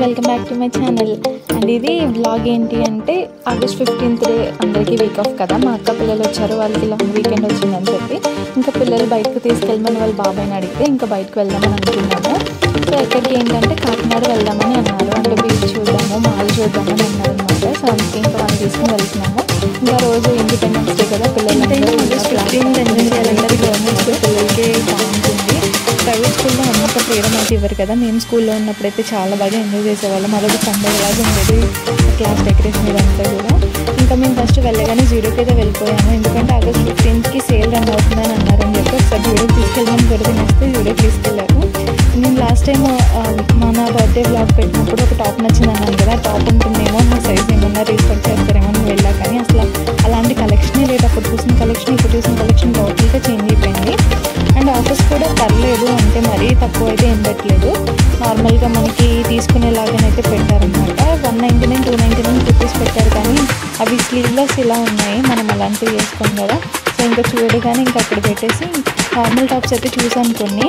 Welcome back to my channel. And ఇది vlog ఏంటి అంటే ఆగస్ట్ 15th డే అందరికీ వీక్ ఆఫ్ కదా. మా అక్క పిల్లలు వచ్చారు, వాళ్ళకి లాంగ్ వీకెండ్ వచ్చిందని చెప్పి ఇంకా పిల్లలు బయటకు తీసుకెళ్ళమని వాళ్ళ బాబాయ్ని అడిగితే ఇంకా బయటకు వెళ్దామని అనుకున్నాము. సో ఎక్కడికి ఏంటంటే కాకినాడ వెళ్దామని అన్నారు. అంటే బీచ్ చూద్దాము, మాల్ చూద్దామని అన్నారు అనమాట. సో అందుకే ఇంకా వాళ్ళు తీసుకుని వెళ్తున్నాము. ఇంకా రోజు ఇండిపెండెన్స్ డే కదా, పిల్లలు ఆగస్ట్ 15th ఎంజాయ్ చేయాలంటే గవర్నమెంట్ స్కూల్ పిల్లలకి బాగుంటుంది. ప్రైవేట్ స్కూల్లో అంత ఫ్రీడమ్ అయితే ఇవ్వరు కదా. మేము స్కూల్లో ఉన్నప్పుడైతే చాలా బాగా ఎంజాయ్ చేసేవాళ్ళం. అదొక పండుగలాగా ఉండేది, క్లాస్ డెకరేషన్ ఇదంతా కూడా. ఇంకా మేము ఫస్ట్ వెళ్ళగానే జూడియోకి అయితే వెళ్ళిపోయాము. ఎందుకంటే ఆగస్ట్ 15th సేల్ రన్ అవుతుందని అన్నారని చెప్పి ఒకసారి జూడియోకి తీసుకెళ్ళమని కూడా తినేస్తే జూడియోకి తీసుకెళ్ళారు. నేను లాస్ట్ టైం మన బర్త్డే బ్లాగ్ పెట్టినప్పుడు ఒక టాప్ నచ్చింది అన్నాను కదా. టాప్ ఉంటుందేమో, నా సైజ్ ఏమన్నా రీస్టాక్ చేస్తారేమో అని వెళ్ళా, కానీ అసలు అలాంటి కలెక్షనే లేదు. అప్పుడు చూసిన కలెక్షన్ ఇప్పుడు చూసిన కలెక్షన్ టోటల్గా చేంజ్ అయిపోయింది. అండ్ ఆఫర్స్ కూడా పర్లేదు, అంటే మరీ తక్కువ అయితే ఏం పెట్టలేదు. నార్మల్గా మనకి తీసుకునేలాగానైతే పెట్టారనమాట. 199, 299 రూపీస్ పెట్టారు, కానీ అవి స్లీవ్లెస్ ఇలా ఉన్నాయి. మనం అలాంటివి వేసుకోం కదా. సో ఇంకా చూడగానే ఇంకా అక్కడ పెట్టేసి నార్మల్ టాప్స్ అయితే చూసాను. కొన్ని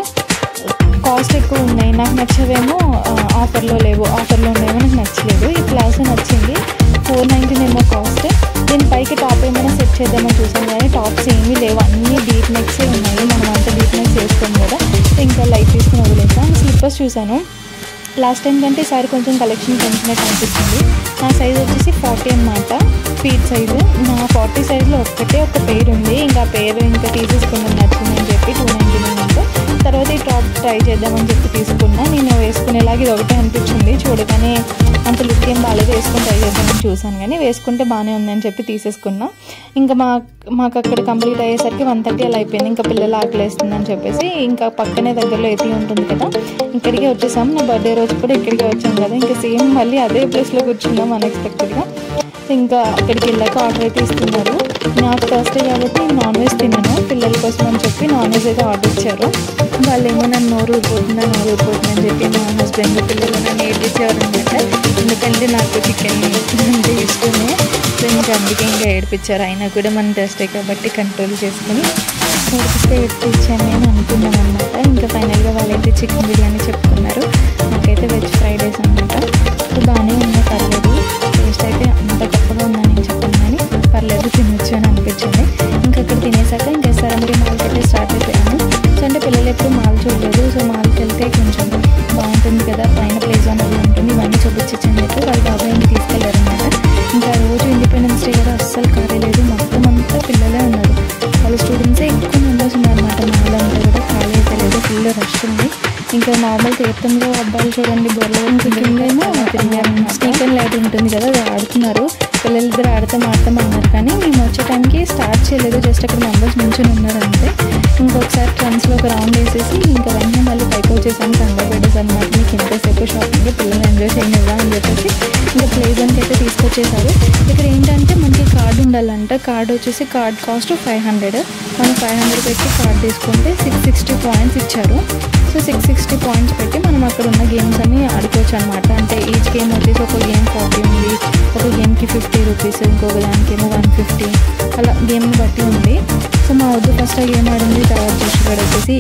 కాస్ట్ ఎక్కువ ఉన్నాయి, నాకు నచ్చవేమో ఆఫర్లో లేవు, ఆఫర్లో ఉన్నాయేమో నాకు నచ్చలేదు. ఈ ప్లాజో నచ్చింది, 499 ఏమో కాస్ట్. దీని పైకి టాప్ ఏమైనా సెట్ చేద్దామని చూసాను, కానీ టాప్స్ ఏమీ లేవు, అన్నీ డీప్ నెక్సే ఉన్నాయి. మనం అంతా డీప్ నెక్స్ వేసుకోం కదా. ఇంకా లైట్ తీసుకుని వదిలేసాను. స్లిప్పర్స్ చూసాను. లాస్ట్ టైం కంటే ఈసారి కొంచెం కలెక్షన్ పెంచినట్టు అనిపిస్తుంది. నా సైజ్ వచ్చేసి 40 అన్నమాట, ఫీట్ సైజు. నా 40 సైజులో ఒక్కటే ఒక పెయిర్ ఉంది. ఇంకా పెయిర్ ఇంకా తీసేసుకున్నాను, నచ్చిందని చెప్పి 299. తర్వాత ఈ టాప్ ట్రై చేద్దామని చెప్పి తీసుకున్నా. నేను వేసుకునేలాగా ఇది ఒకటే అనిపించింది. చూడగానే అంత లుక్ ఏం బాగాలేదు, వేసుకొని ట్రై చేద్దామని చూసాను, కానీ వేసుకుంటే బాగానే ఉందని చెప్పి తీసేసుకున్నా. ఇంకా మాకు అక్కడ కంప్లీట్ అయ్యేసరికి 1:30 అలా అయిపోయింది. ఇంకా పిల్లలు ఆకలేస్తుందని చెప్పేసి ఇంకా పక్కనే దగ్గరలో ఏతి ఉంటుంది కదా, ఇక్కడికే వచ్చేసాము. నా బర్త్డే రోజు కూడా ఇక్కడికే వచ్చాము కదా. ఇంకా సేమ్ మళ్ళీ అదే ప్లేస్లో కూర్చున్నాం అన్ఎక్స్పెక్టెడ్గా. ఇంకా అక్కడికి వెళ్ళాక ఆర్డర్ అయితే ఇస్తున్నారు. నాకు థర్స్డే కాబట్టి నేను నాన్ వెజ్ తిన్నాను, పిల్లల కోసం అని చెప్పి నాన్ వెజ్ అయితే ఆర్డర్ ఇచ్చారు. వాళ్ళు ఏమో నన్ను నోరు ఊరిపోతుందని చెప్పి మా హస్బెండ్ పిల్లలు నన్ను ఏడ్పించేవారు అనమాట. ఎందుకంటే నాకు చికెన్ అంటే ఇష్టమే. సో ఇంకా అందుకే ఇంకా ఏడిపించారు. అయినా కూడా మన థర్స్డే కాబట్టి కంట్రోల్ చేసుకుని ఏడిపించాను నేను అనుకున్నాను అనమాట. ఇంకా ఫైనల్గా వాళ్ళైతే చికెన్ బిర్యానీ చెప్పుకున్నారు, నాకైతే వెజ్ ఫ్రైడ్ రైస్ అనమాట. సో బాగానే ఉంది, పర్లేదు. టేస్ట్ అయితే అంత గొప్పగా ఉందని నేను చెప్పాను, కానీ పర్లేదు, తినొచ్చు అని అనిపించింది. ఇంకా అక్కడ తినేసాక ఇంకా సరంబరి మాల్కి అయితే స్టార్ట్ అయిపోయాను. సో అంటే పిల్లలు ఎప్పుడు మాల్ చూడలేదు. సో మాల్కి వెళ్తే కొంచెం బాగుంటుంది కదా, పైన ప్లేస్ అనేది ఉంటుంది, ఇవన్నీ చూపించని చెప్పి వాళ్ళ బాబాయ్ని తీసుకెళ్లారనమాట. ఇంకా రోజు ఇండిపెండెన్స్ డే కదా, అస్సలు కాలేదు, మొత్తం అంతా పిల్లలే ఉన్నారు. వాళ్ళ స్టూడెంట్సే ఎక్కువ మెంబర్స్ ఉన్నారన్నమాట. మాల్ అంతా కూడా ఖాళీ అయితే లేదు, ఫుల్ రష్ ఉంది. ఇంకా నార్మల్ తీర్థంలో అబ్బాయిలు చూడండి బొర్రలో ఉంటుందేమో స్నేక్ అండ్ లైట్ ఉంటుంది కదా, అది ఆడుతున్నారు. పిల్లలిద్దరు ఆడతాం అన్నారు, కానీ మేము వచ్చే టైంకి స్టార్ట్ చేయలేదు. జస్ట్ అక్కడ మెంబర్స్ నుంచొని ఉన్నారు అంతే. ఇంకొకసారి ట్రెండ్స్లో ఒక రౌండ్ వేసేసి ఇంకా వెంటనే మళ్ళీ పైకి వచ్చేసాను. కంగారు పెట్టేసి అనమాట, మీకు ఇంతసేపు షాపింగ్ పిల్లలు ఎంజాయ్ చేయనివ్వా అని చెప్పేసి ఇంకా ప్లే జోన్కి అయితే తీసుకొచ్చేసారు. ఇక్కడ ఏంటంటే మనకి కార్డు ఉండాలంట. కార్డు వచ్చేసి కార్డ్ కాస్ట్ 500. మనం 500 పెట్టి కార్డు తీసుకుంటే 660 పాయింట్స్ ఇచ్చారు. సో 660 పాయింట్స్ పెట్టి మనం అక్కడ ఉన్న గేమ్స్ అన్ని ఆడుకోవచ్చు అనమాట. అంటే ఈచ్ గేమ్ వచ్చేసి ఒక గేమ్ 40 ఉంది, ఒక గేమ్కి 50 రూపీస్, ఇంకొక దానికేమో 150, అలా గేమ్ని బట్టి ఉంది. సో మా వద్దు ఫస్ట్ ఆ గేమ్ ఆడింది, తర్వాత చూసుకున్నాడు వచ్చేసి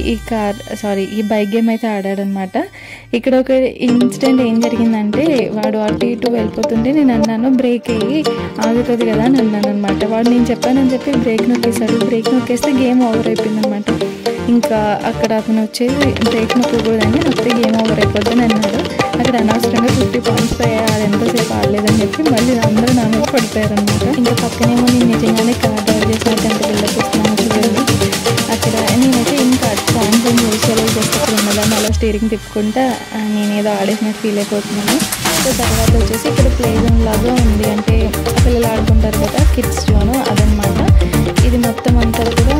ఈ బైక్ గేమ్ అయితే ఆడాడనమాట. ఇక్కడ ఒక ఇన్సిడెంట్ ఏం జరిగిందంటే, వాడు అటు ఇటు వెళ్ళిపోతుంటే నేను అన్నాను బ్రేక్ అయ్యి ఆగుతుంది కదా అని అన్నాను అనమాట. వాడు నేను చెప్పానని చెప్పి బ్రేక్ నొక్కేశాడు. బ్రేక్ నొక్కేస్తే గేమ్ ఓవర్ అయిపోయింది అనమాట. ఇంకా అక్కడ అతను వచ్చేసి బ్రేక్ నొక్కకూడదని నొక్కితే గేమ్ ఓవర్ అయిపోద్దని అన్నాడు. అక్కడ అనవసరంగా 50 పాయింట్స్ పోయాయి, అది ఎంతసేపు ఆడలేదని చెప్పి మళ్ళీ అందరూ నా మీద పడిపోయారనమాట. ఇంకా పక్కనేమో నేను నిజంగానే కార్ డ్రైవ్ చేసినట్టు ఎంత బిల్డప్ ఇస్తున్నాను చూడండి. అక్కడ నేనైతే ఇంకా పాయింట్స్ ఏం యూజ్ చేయలేదు, జస్ట్ అక్కడ ఉన్నదాన్ని అలా స్టీరింగ్ తిప్పుకుంటా నేనేదో ఆడేసినట్టు ఫీల్ అయిపోతున్నాను. సో తర్వాత వచ్చేసి ఇక్కడ ప్లే జోన్ లాగా ఉంది, అంటే పిల్లలు ఆడుకుంటారు కదా, కిడ్స్ జోను అదనమాట. ఇది మొత్తం అంతా కూడా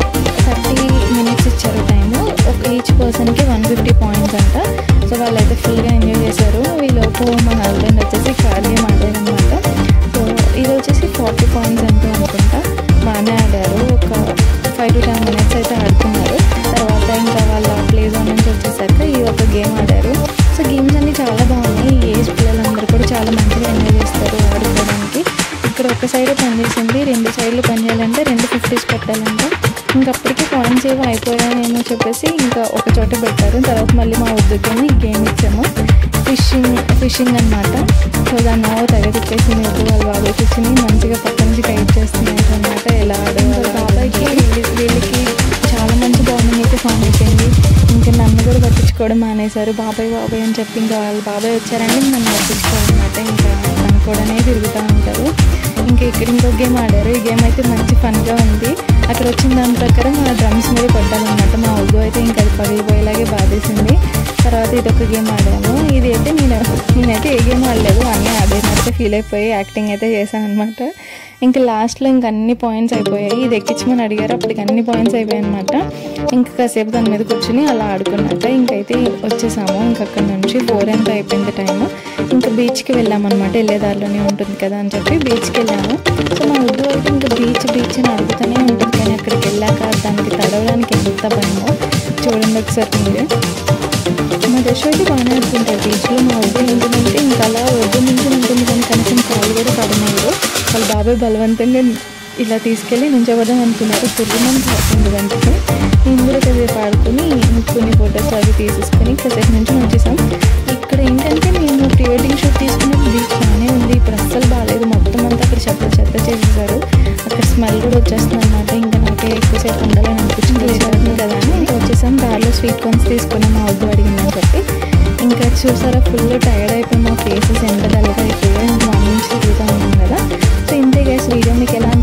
30 minutes ఇచ్చారు టైము. ఒక ఈచ్ పర్సన్కి 150 పాయింట్స్ అంట. సో వాళ్ళైతే ఫుల్గా ఎంజాయ్ చేశారు. వీళ్ళకు మా హస్బెండ్ వచ్చేసి కార్ గేమ్ ఆడారనమాట. సో ఇది వచ్చేసి 40 పాయింట్స్ అంటూ అనుకుంటా. బాగానే ఆడారు, ఒక 5 to 10 minutes అయితే ఆడుతున్నారు. తర్వాత ఇంకా వాళ్ళ ప్లే జోన్ నుంచి వచ్చేసాక ఈ ఒక గేమ్ ఆడారు. సో గేమ్స్ అన్నీ చాలా బాగున్నాయి. ఈ ఏజ్ పిల్లలందరూ కూడా చాలా మంచిగా ఎంజాయ్ చేస్తారు ఆడుకోవడానికి. ఇక్కడ ఒక సైడ్ పనిచేసింది, 2 సైడ్లు పనిచేయాలంటే 2 50s పెట్టాలంట. ఇంకప్పటికీ పాయింట్స్ ఏమో అయిపోయాయేమో చెప్పేసి ఇంకా ఒక చోట పెట్టారు. తర్వాత మళ్ళీ మా వద్దుకేమో ఈ గేమ్ ఇచ్చాము. ఫిషింగ్ అనమాట. సో దాన్ని తెగ తిప్పేసింది వాళ్ళ బాబాయ్ కూర్చుని మంచిగా పక్క నుంచి గైడ్ చేస్తున్నారు అనమాట ఎలా ఆడేవాళ్ళు. బాబాయ్కి వీళ్ళకి చాలా మంచి బాండింగ్ అయితే ఫామ్ అయిపోయింది. ఇంకా నన్ను కూడా పట్టించుకోవడం మానేశారు. బాబాయ్ అని చెప్పి ఇంకా వాళ్ళ బాబాయ్ వచ్చారంటే నన్ను పట్టించుకోవాలన్నమాట. ఇంకా అనుకోవడమే తిరుగుతూ ఉంటారు. ఇంకా ఇక్కడ ఇంకొక గేమ్ ఆడారు. ఈ గేమ్ అయితే మంచి ఫన్గా ఉంది. అక్కడ వచ్చిన దాని ప్రకారం ఆ డ్రమ్స్ మీద కొట్టాలన్నమాట. మా ఉగ్గు అయితే ఇంకా అది పగిలిపోయేలాగే బాధేసింది. తర్వాత ఇదొక గేమ్ ఆడాము. ఇది అయితే నేనైతే ఏ గేమ్ ఆడలేదు, అన్నీ ఆడేసినట్టే ఫీల్ అయిపోయి యాక్టింగ్ అయితే చేశాను అనమాట. ఇంకా లాస్ట్లో ఇంక అన్ని పాయింట్స్ అయిపోయాయి. ఇది ఎక్కించమని అడిగారు, అప్పటికి అన్ని పాయింట్స్ అయిపోయాయి అనమాట. ఇంకా కాసేపు దాని మీద కూర్చుని అలా ఆడుకున్నాక ఇంకైతే వచ్చేసాము. ఇంక అక్కడ నుంచి 4 ఎంత అయిపోయింది టైము. ఇంకా బీచ్కి వెళ్ళామన్నమాట. వెళ్ళేదారిలోనే ఉంటుంది కదా అని చెప్పి బీచ్కి వెళ్ళాము. సో మా ఉద్దు అయితే ఇంకా బీచ్ అని అడుగుతూనే ఉంటుంది, కానీ అక్కడికి వెళ్ళాక దానికి తడవడానికి ఎంత భయమో చూడండి ఒకసారి మీరే. మా దశ అయితే బాగానే ఆడుతుంటారు బీచ్లో. మా ఉద్దు ఏంటంటే ఇంకా అలా ఒడ్డు నుంచి ఉంటుంది, కానీ కనీసం కాళ్ళు కూడా కడలేదు. వాళ్ళ బాబాయ్ బలవంతంగా ఇలా తీసుకెళ్ళి నుంచోవద్దాం అనుకున్నారు. పురుగుమని పడుతుంది వెంటనే. నేను కూడా కాసేపు ఆడుకుని కొన్ని ఫొటోస్ అవి తీసేసుకొని కాసేపు నుంచి వచ్చేసాం. ఇక్కడ ఏంటంటే మేము ప్రీ వెడ్డింగ్ షూట్ తీసుకున్న బీచ్ బాగానే ఉంది. ఇప్పుడు అస్సలు బాగాలేదు, మొత్తం అంతా అక్కడ చెత్త చేసేసారు. అక్కడ స్మెల్ కూడా వచ్చేస్తుంది అనమాట. ఇంకా నాకే ఎక్కువసేపు ఉండాలని అనిపించింది కదా అని ఇంకా వచ్చేసాం. దారిలో స్వీట్ కార్న్స్ తీసుకున్నాం మా వద్దు అడిగిందని చెప్పి. ఇంకా చూసారా ఫుల్ టైర్డ్ అయిపోయి మా ఫేసెస్ ఎంత డల్గా అయిపోయాయో. ఇంకా మార్నింగ్ తిరుగుతూ ఉన్నాం కదా. సో ఇంతే గైస్, వీడియో మీకు ఎలా